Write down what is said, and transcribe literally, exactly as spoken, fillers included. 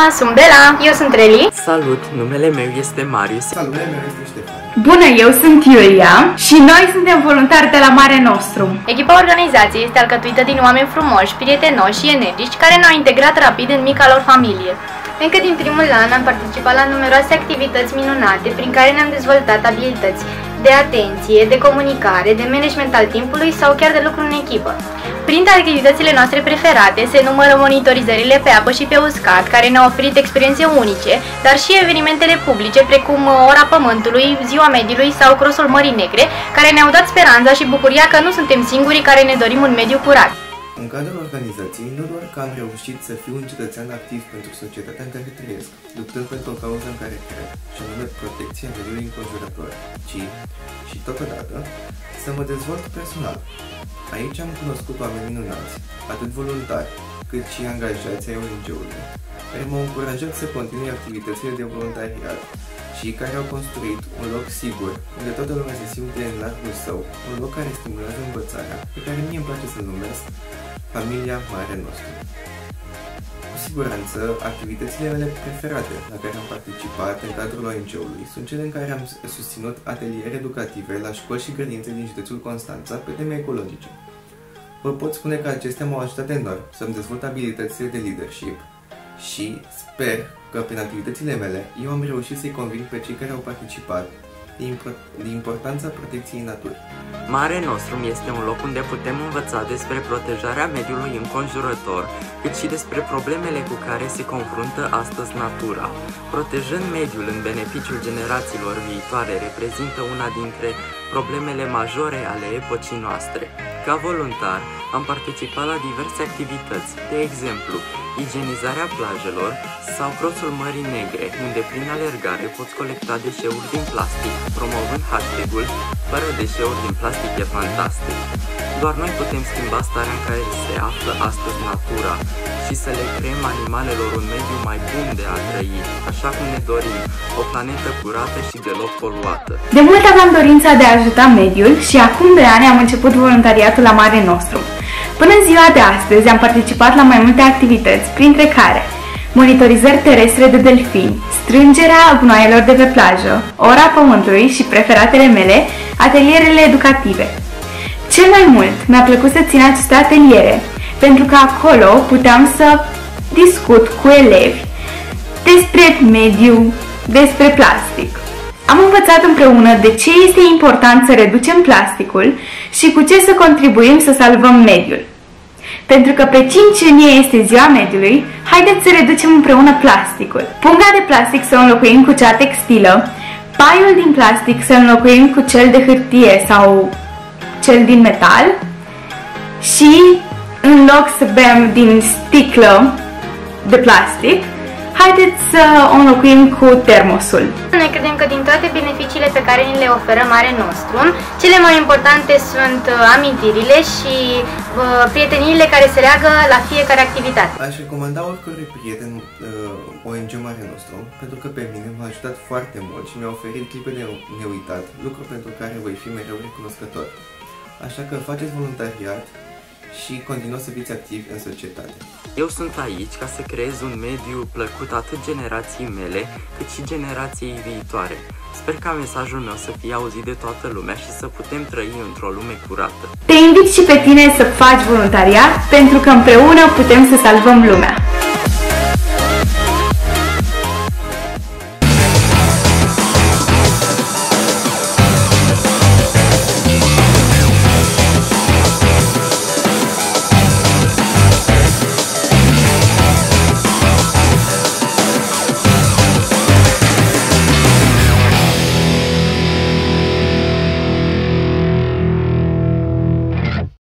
sunt Bela. Eu sunt Reli. Salut, numele meu este Marius. Salut, numele meu este Ștefan. Bună, eu sunt Iulia și noi suntem voluntari de la Mare Nostrum. Echipa organizației este alcătuită din oameni frumoși, prietenoși și energici care ne-au integrat rapid în mica lor familie. Încă din primul an am participat la numeroase activități minunate prin care ne-am dezvoltat abilități de atenție, de comunicare, de management al timpului sau chiar de lucru în echipă. Printre activitățile noastre preferate se numără monitorizările pe apă și pe uscat, care ne-au oferit experiențe unice, dar și evenimentele publice precum Ora Pământului, Ziua Mediului sau Crossul Mării Negre, care ne-au dat speranța și bucuria că nu suntem singurii care ne dorim un mediu curat. În cadrul organizației, nu doar că am reușit să fiu un cetățean activ pentru societatea în care trăiesc, luptând pentru o cauză în care cred, și anume protecția mediului înconjurător, ci, și totodată, să mă dezvolt personal. Aici am cunoscut oameni minunați, atât voluntari, cât și angajați ai O N G-ului, care m-au încurajat să continui activitățile de voluntariat și care au construit un loc sigur, unde toată lumea se simte în largul său, un loc care stimulează învățarea, pe care mie îmi place să-l numesc Familia Mare Nostrum. Cu siguranță, activitățile mele preferate la care am participat în cadrul O N G-ului sunt cele în care am susținut ateliere educative la școli și grădinițe din județul Constanța pe teme ecologice. Vă pot spune că acestea m-au ajutat enorm să-mi dezvolt abilitățile de leadership și sper că prin activitățile mele eu am reușit să-i conving pe cei care au participat de importanța protecției naturii. Mare Nostrum este un loc unde putem învăța despre protejarea mediului înconjurător, cât și despre problemele cu care se confruntă astăzi natura. Protejând mediul în beneficiul generațiilor viitoare reprezintă una dintre problemele majore ale epocii noastre. Ca voluntar, am participat la diverse activități, de exemplu, igienizarea plajelor sau Crossul Mării Negre, unde prin alergare poți colecta deșeuri din plastic, promovând hashtag-ul Fără deșeuri din plastic e fantastic. Doar noi putem schimba starea în care se află astăzi natura și să le creăm animalelor un mediu mai bun de a trăi, așa cum ne dorim, o planetă curată și deloc poluată. De mult aveam dorința de a ajuta mediul și acum de ani am început voluntariatul la Mare Nostrum. Până în ziua de astăzi am participat la mai multe activități, printre care monitorizări terestre de delfini, strângerea gunoaielor de pe plajă, Ora Pământului și preferatele mele, atelierele educative. Cel mai mult mi-a plăcut să țin aceste ateliere, pentru că acolo puteam să discut cu elevi despre mediu, despre plastic. Am învățat împreună de ce este important să reducem plasticul și cu ce să contribuim să salvăm mediul. Pentru că pe cinci iunie este ziua mediului, haideți să reducem împreună plasticul. Punga de plastic să o înlocuim cu cea textilă, paiul din plastic să înlocuim cu cel de hârtie sau cel din metal și în loc să bem din sticlă de plastic, haideți să o înlocuim cu termosul. Noi credem că din toate beneficiile pe care ni le oferă Mare Nostrum, cele mai importante sunt amintirile și uh, prieteniile care se leagă la fiecare activitate. Aș recomanda oricărui prieten uh, O N G Mare Nostrum, pentru că pe mine m-a ajutat foarte mult și mi-a oferit clipe de neuitat, lucru pentru care voi fi mereu recunoscător. Așa că faceți voluntariat și continuați să fiți activi în societate. Eu sunt aici ca să creez un mediu plăcut atât generației mele, cât și generației viitoare. Sper ca mesajul meu să fie auzit de toată lumea și să putem trăi într-o lume curată. Te invit și pe tine să faci voluntariat, pentru că împreună putem să salvăm lumea.